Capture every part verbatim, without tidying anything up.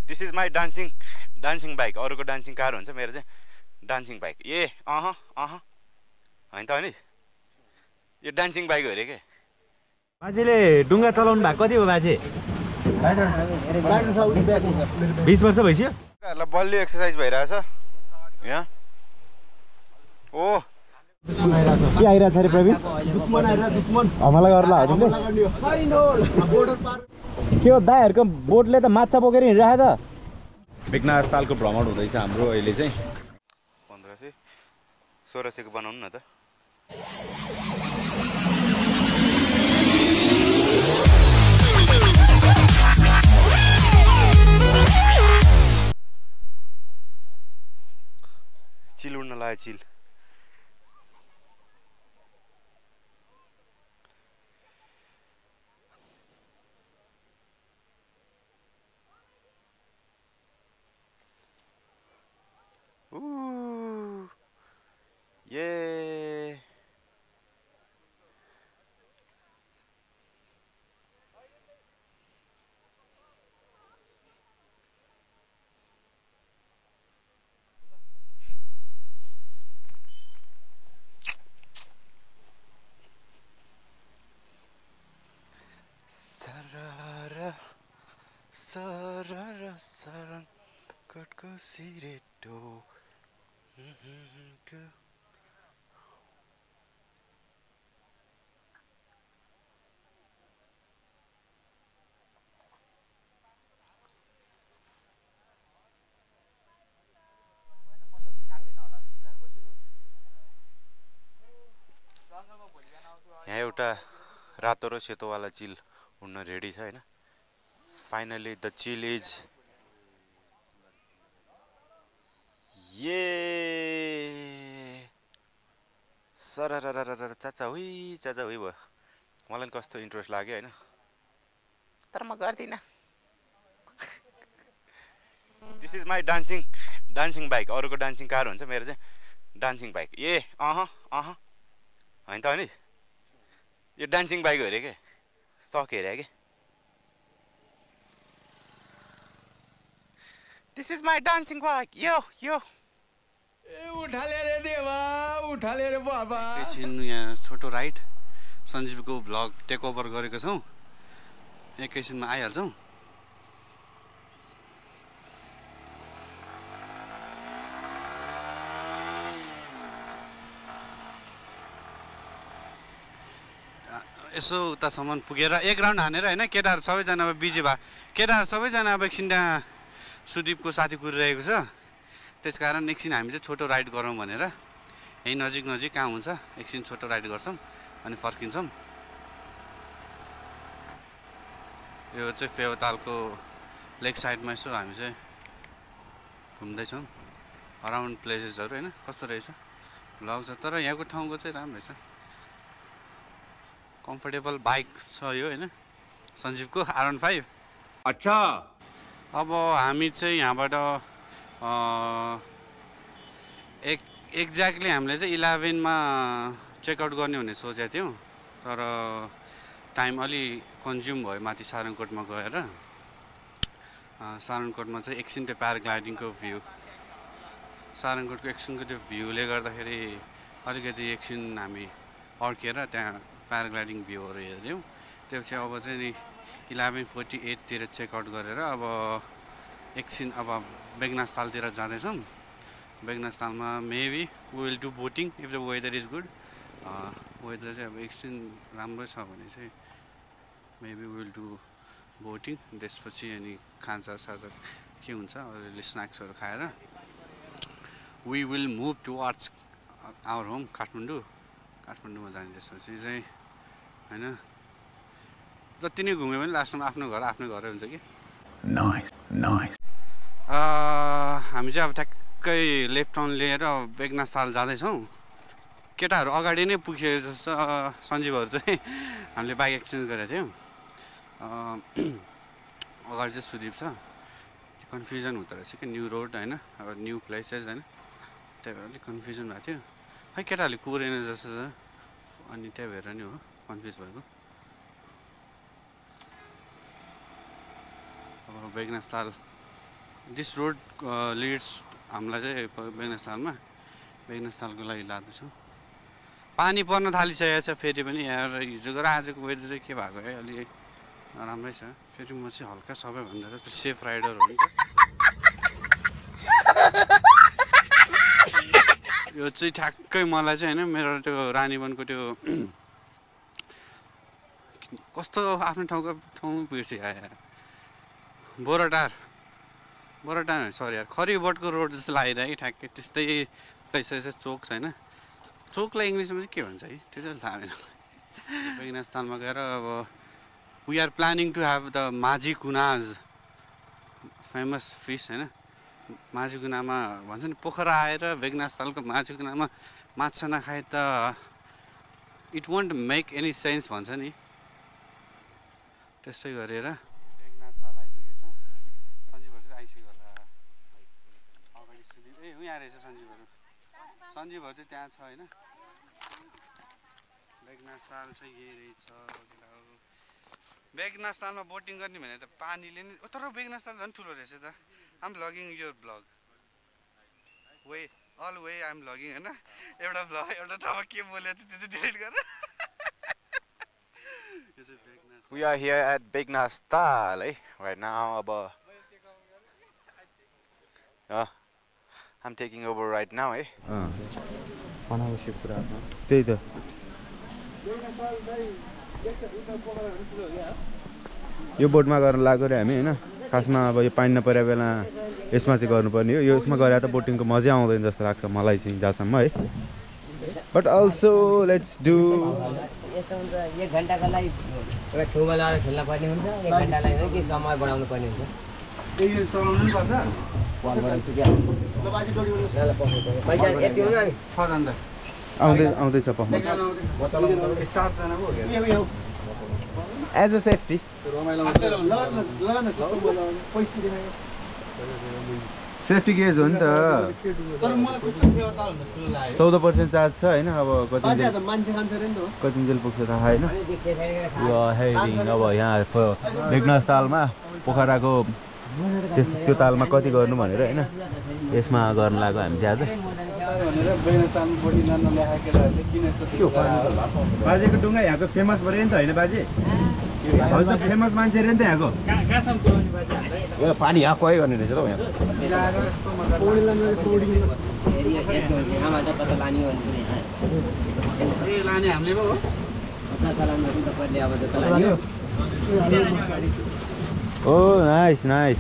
This is my dancing dancing bike. अरूको dancing car हुन्छ, मेरो चाहिँ डान्सिङ बाइक। ए अह अह होइन त अनिस, यो डान्सिङ बाइक हो अरे के। बाजेले डुङ्गा चलाउनु भएको कति हो बाजे? बिस वर्ष भइसक्यो। बलियो एक्सर्साइज भइरहेछ यहाँ। ओ के आइरहेछ अरे प्रवीण? हमला गर्ला हो तिमीले? के हो दाइहरूको बोटले त माछा बोकेर हिँडिरहेको त। बेगनास तालको भ्रमण हुँदैछ हाम्रो अहिले चाहिँ। पन्ध्र सय सोह्र सयको बनाउनु न त। चिल उड्न लाग्यो चिल। Ooh, yeah. Sarara, sarara, Sarankot ko sireto. यहाँ एउटा रातो र सेतोवाला चिल उड्न रेडी छ हैन। फाइनली द चिल इज ये सररररर चाचा हुई चाचा हुई भयो। मलाई कस्तो इन्ट्रेस्ट लाग्यो हैन, तर म गर्दिन। This is my dancing dancing bike. अरूको डान्सिङ कार हुन्छ, मेरो चाहिँ डान्सिङ बाइक। ए अह अह होइन त अनिस, यो डान्सिङ बाइक हो अरे के। सक्यो अरे के। This is my dancing bike. यो यो उठाले रे देवा, उठाले रे बाबा। एकैछिन यहाँ छोटो राइड सञ्जीवको भ्लग टेक ओभर गरेको छौँ। एकैछिनमा आइहाल्छौँ। यसो उतासम्म पुगेर एक राउन्ड हानेर होइन, केटाहरू सबैजना अब बिजी भए। केटाहरू सबैजना अब एकछिन त्यहाँ सुदीपको साथी कुरिरहेको छ, त्यस कारण एकछिन हामी चाहिँ छोटो राइड गरौँ भनेर यहीँ नजिक नजिक कहाँ हुन्छ एकछिन छोटो राइड गर्छौँ अनि फर्किन्छौँ। यो चाहिँ फेवतालको लेक साइडमा यसो हामी चाहिँ घुम्दैछौँ। अराउन्ड प्लेसेसहरू होइन कस्तो रहेछ भ्लग छ। तर यहाँको ठाउँको चाहिँ राम्रो रहेछ, कम्फर्टेबल बाइक छ यो होइन, सञ्जीवको आर वान फाइभ। अच्छा, अब हामी चाहिँ यहाँबाट एक एक्ज्याक्टली हामीले चाहिँ इलेभेनमा चेकआउट गर्ने हुने सोचेको थियौँ, तर टाइम अलि कन्ज्युम भयो माथि सारङकोटमा गएर। सारङकोटमा चाहिँ एकछिन त्यो प्याराग्लाइडिङको भ्यू, सारङकोटको एकछिनको त्यो भ्यूले गर्दाखेरि अलिकति एकछिन हामी अड्केर त्यहाँ प्याराग्लाइडिङ भ्यूहरू हेऱ्यौँ। त्यो चाहिँ अब चाहिँ नि इलेभेन फोर्टी एटतिर चेकआउट गरेर अब एकछिन अब बेगनास तालतिर जाँदैछौँ। बेगनास तालमा maybe we will do boating if the weather is good. Weather चाहिँ अब एकछिन राम्रो छ भने चाहिँ maybe we will do boating. त्यसपछि अनि खाजा साजा के हुन्छ अलिअलि स्न्याक्सहरू खाएर we will move towards our home Kathmandu. काठमाडौँमा जाने त्यसपछि चाहिँ होइन जति नै घुम्यो भने लास्टमा आफ्नो घर आफ्नो घरै हुन्छ कि। Nice nice. हामी चाहिँ अब ठ्याक्कै लेफ्ट टर्न लिएर बेगनास ताल जाँदैछौँ। केटाहरू अगाडि नै पुगिसकेको जस्तो सञ्जीवहरू चाहिँ हामीले बाइक एक्सचेन्ज गरेको थियौँ। अगाडि चाहिँ सुदीप छ। कन्फ्युजन हुँदो रहेछ कि न्यू रोड होइन, अब न्यू प्लेसेस होइन, त्यही भएर अलिक कन्फ्युजन भएको थियो। खै केटाहरूले कुरेन जस्तो छ अनि त्यही भएर नि हो कन्फ्युज भएको। अब बेगनास ताल दिस रोड लिड्स हामीलाई चाहिँ बेगनास तालमा बेगनास तालको लागि लाँदैछौँ। पानी पर्न थालिसकेको छ फेरि पनि यहाँ हिजोको र आजको वेदर चाहिँ के भएको है अलि राम्रै छ। फेरि म चाहिँ हल्का सबैभन्दा सेफ राइडर हो नि त। यो चाहिँ ठ्याक्कै मलाई चाहिँ होइन मेरो त्यो रानीवनको त्यो कस्तो आफ्नो ठाउँको ठाउँ बिर्सियो यार बोराटार बोराटार सरी यार खरिबटको रोड जस्तो लागिरह्यो कि ठ्याक्कै त्यस्तै रहेछ रहेछ चोक छैन। चोकलाई इङ्ग्लिसमा चाहिँ के भन्छ है त्यो चाहिँ थाहा भएन। बेगनास तालमा गएर अब we are planning to have the Majhi कुनाज फेमस फिस होइन। माझी कुनामा भन्छ नि पोखरा आएर बेगनास तालको माझी कुनामा माछा नखाए त it won't make any sense भन्छ नि। त्यस्तै गरेर बेगनास ताल आइपुगेछ। सञ्जीवहरू चाहिँ आइसक्यो होला अगाडि सुधि ए यहाँ रहेछ सञ्जीवहरू। सञ्जीवहरू चाहिँ त्यहाँ छ होइन। बेगनास ताल चाहिँ यही रहेछ। बेगनास तालमा बोटिङ गर्ने भने त पानीले नि तर बेगनास ताल झन् ठुलो रहेछ त। I'm vlogging your vlog way all way I'm vlogging होइन। एउटा भ्लग एउटा ठाउँमा के बोलेको थियो त्यो चाहिँ डिलिट गरेर We are here at Begnas Tal eh? Right now about uh, I'm taking over right now eh? त्यही त यो बोटमा गर्न लाग्यो रे हामी होइन। खासमा अब यो पानी नपरेको बेला यसमा चाहिँ गर्नुपर्ने हो। यो यसमा गरे त बोटिङको मजा आउँदैन जस्तो लाग्छ मलाई चाहिँ जहाँसम्म है। बट अल्सो लेट्स डु यस्तो हुन्छ एक घन्टाको लागि एउटा छेउमा लगाएर खेल्न पर्ने हुन्छ। एक घन्टालाई हो कि समय बढाउनु पर्ने हुन्छ। यो चलाउनु नि पर्छ आउँदै आउँदैछ पक्का as a safety safety case हो नि त। चौध पर्सेन्ट चार्ज छ होइन। अब कति कतिन्जेल पुग्छ थाहा होइन। यो हेडिङ अब यहाँ बेगनास तालमा पोखराको त्यो तालमा कति गर्नु भनेर होइन यसमा गर्न लाग्यो हामी चाहिँ आज। बाजेको डुङ्गा यहाँको फेमस पऱ्यो नि त होइन बाजे? फेमस मान्छे अरे नि त यहाँको। पानी यहाँ कहीँ गर्ने रहेछ त यहाँ। Oh nice nice.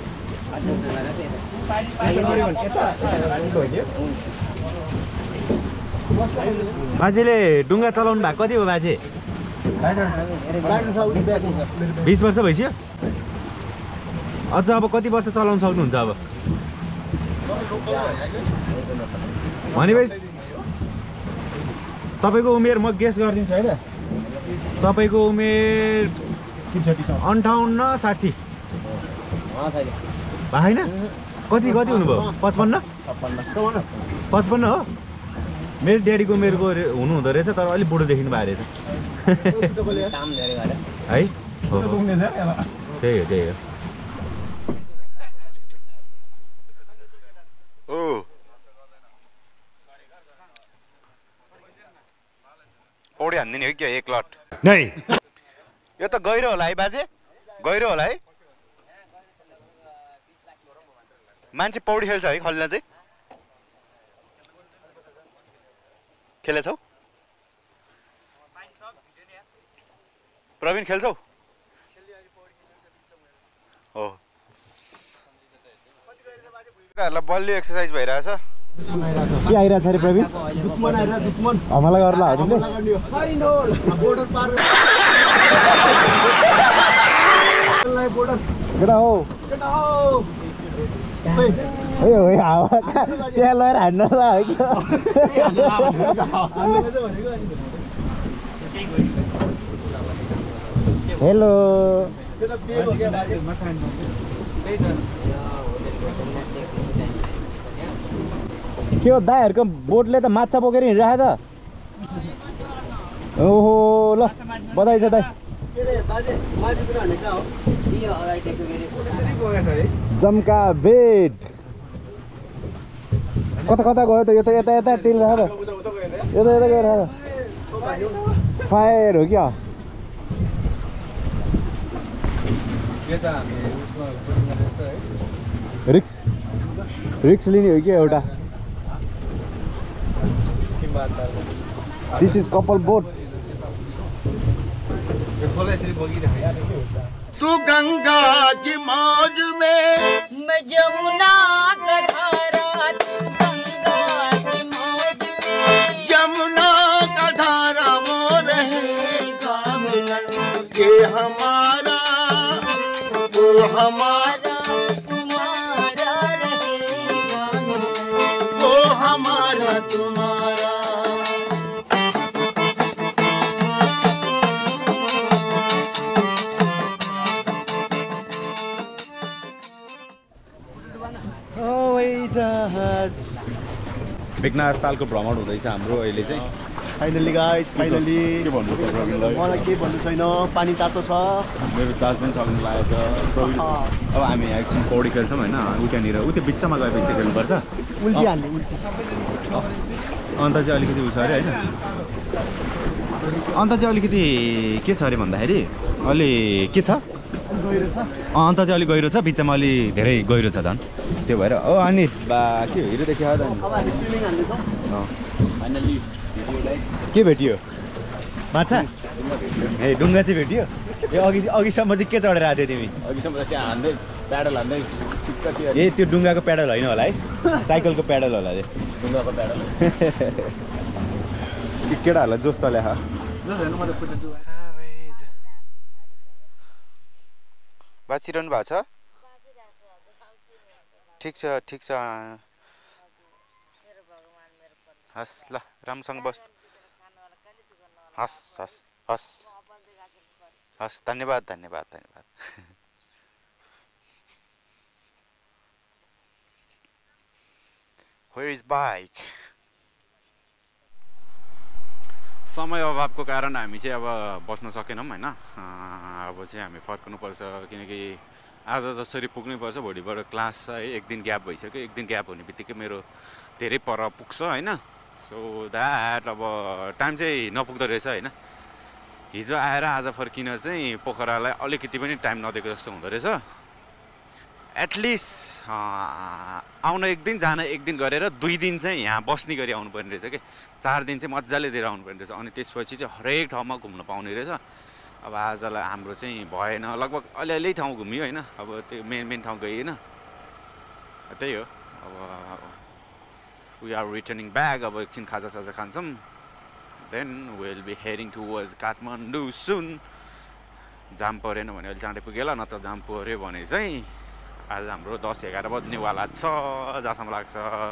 बाजेले डुङ्गा चलाउनु भएको कति हो बाजे? बिस वर्ष भइसक्यो। अझ अब कति वर्ष चलाउन सक्नुहुन्छ अब? भनेपछि तपाईँको उमेर म गेस गरिदिन्छु है त। तपाईँको उमेर अन्ठाउन्न साठी होइन? कति कति हुनुभयो? पचपन्न पचपन्न हो। मेरो ड्याडीको उमेरको हुनुहुँदो रहेछ तर अलिक बुढो देखिनु भएको रहेछ है। त्यही हो त्यही हो। ओ पौडी हान्दिने हो क्या एक लट? नै यो त गहिरो होला है बाजे? गहिरो होला है? मान्छे पौडी खेल्छ है खल्ला चाहिँ? खेलेछौ? प्रवीण खेल्छौ? हो बलियो एक्सर्साइज भइरहेछ। के आइरहेछ अरे प्रवीण? हमला गर्ला हो तिमीले? केटा हो ए हो हावा त्यहाँ लगेर हान्नु होला हो क्या? हेलो के हो दाइहरूको बोटले त माछा बोकेर हिँडिरहेको त। ओहो ल बधाई छ दाइ। यो अगाडि देख्नु के अरे जम्का बेड कता कता गयो त यो त यता यता टिल राख यता यता गएर फायर हो क्या रिक्स रिक्स लिने हो कि एउटा दिस इज कपल बोट तू गंगा की मौज में मैं जमुना का धारा तू गंगा की मौज में यमुना का धारा वो रहेगा मिलन के हमारा वो हमारा तुम्हारा रहेगा वो हमारा तुम्हारा बेगनास तालको भ्रमण हुँदैछ हाम्रो अहिले चाहिँ फाइनली गाइस फाइनली के भन्नु पर्छ प्रवीणलाई मलाई केही भन्नु छैन पानी तातो छ मेरो चार्ज पनि सक्नु लागेको छ प्रवीण अब हामी एकछिन पौडी खेल्छौँ होइन उतानिर उता बिचमा गएपछि चाहिँ खेल्नुपर्छ उल्टी हान्ने उल्टी अन्त चाहिँ अलिकति उयो छ अरे होइन अन्त चाहिँ अलिकति के छ अरे भन्दाखेरि अलि के छ अन्त चाहिँ अलिक गहिरो छ बिचमा अलि धेरै गहिरो छ झन् त्यो भएर ओ अनिस बा के हिरो देखियो त के भेटियो माछा ए डुङ्गा चाहिँ भेटियो ए अघि अघिसम्म चाहिँ के चढेर आएको थियो तिमी अघिसम्म त त्यहाँ हान्दै प्याडल हान्दै ठिक्क थियो ए त्यो डुङ्गाको प्याडल होइन होला है साइकलको प्याडल होला अरे डुङ्गाको प्याडल केटाहरूलाई जोस चल्या बाँचिरहनु भएको छ ठिक छ ठिक छ हस् ल राम्रोसँग बस हस् हस् हस् हस् धन्यवाद धन्यवाद धन्यवाद Where is bike? समय अभावको कारण हामी चाहिँ अब बस्न सकेनौँ होइन अब चाहिँ हामी फर्कनुपर्छ किनकि आज जसरी पुग्नैपर्छ भोलिबाट क्लास छ है एक दिन ग्याप भइसक्यो एक दिन ग्याप हुने बित्तिकै मेरो धेरै पर पुग्छ होइन सो द्याट अब टाइम चाहिँ नपुग्दो रहेछ होइन हिजो आएर आज फर्किन चाहिँ पोखरालाई अलिकति पनि टाइम नदिएको जस्तो हुँदो रहेछ एटलिस्ट आउन एक दिन जान एक दिन गरेर दुई दिन चाहिँ यहाँ बस्ने गरी आउनुपर्ने रहेछ कि चार दिन चाहिँ मजाले दिएर आउनुपर्ने रहेछ अनि त्यसपछि चाहिँ हरेक ठाउँमा घुम्न पाउने रहेछ अब आजलाई हाम्रो चाहिँ भएन लगभग अलिअलि ठाउँ घुमियो होइन अब त्यो मेन मेन ठाउँ गइएन त्यही हो अब वी आर रिटर्निङ ब्याक अब एकछिन खाजा साजा खान्छौँ then will be heading towards Kathmandu soon jam परेन भने अहिले चाँडै पुगेला नत्र जाम पऱ्यो भने चाहिँ आज हाम्रो दस एघार बज्नेवाला छ जहाँसम्म लाग्छ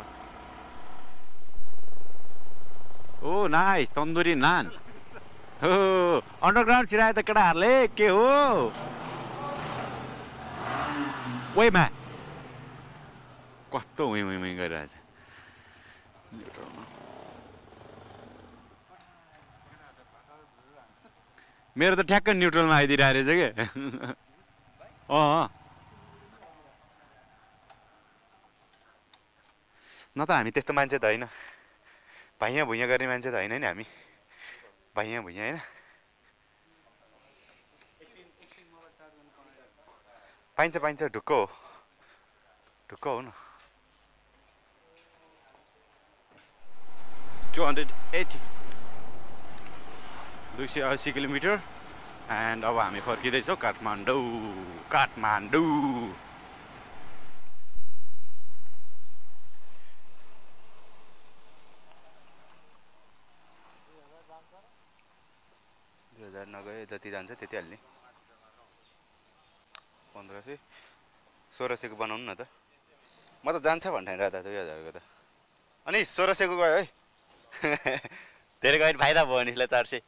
ओ नाइस तन्दुरी नान हो अन्डरग्राउन्ड छिरायो त केटाहरूले के हो वेमा कस्तो उही उही उही गरिरहेछ मेरो त ठ्याक्क न्युट्रलमा आइदिरहेको रहेछ क्या अँ न त हामी त्यस्तो मान्छे त होइन भाइया भुइँया गर्ने मान्छे त होइन नि हामी भाइया भुइँया होइन पाइन्छ पाइन्छ ढुक्क हो ढुक्क हो न टु हन्ड्रेड एट्टी दुई सय अस्सी किलोमिटर एन्ड अब हामी फर्किँदैछौँ काठमाडौँ काठमाडौँ दुई हजार नगए जति जान्छ त्यति हाल्ने पन्ध्र सय सोह्र सयको बनाउनु न त म त जान्छ भन्ने त दुई हजारको त अनि सोह्र सयको गयो है धेरै गयो फाइदा भयो नि ल चार सय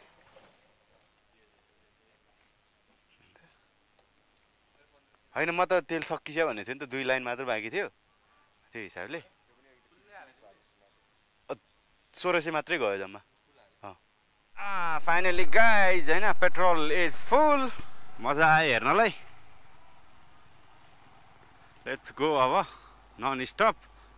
होइन म त तेल सकिन्छ भनेको थिएँ नि त दुई लाइन मात्र बाँकी थियो त्यो हिसाबले सोह्र सय मात्रै गयो जम्मा फाइनली गाइज होइन पेट्रोल इज फुल मजा आयो हेर्नलाई लेट्स गो अब नन स्टप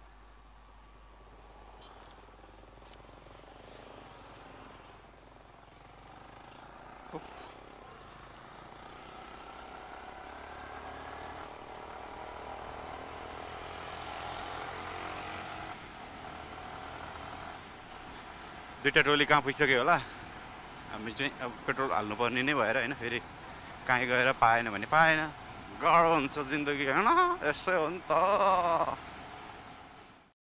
दुईटा टोली कहाँ पुगिसक्यो होला हामी चाहिँ अब पेट्रोल हाल्नुपर्ने नै भएर होइन फेरि कहीँ गएर पाएन भने पाएन गाह्रो हुन्छ जिन्दगी होइन यसै हो नि त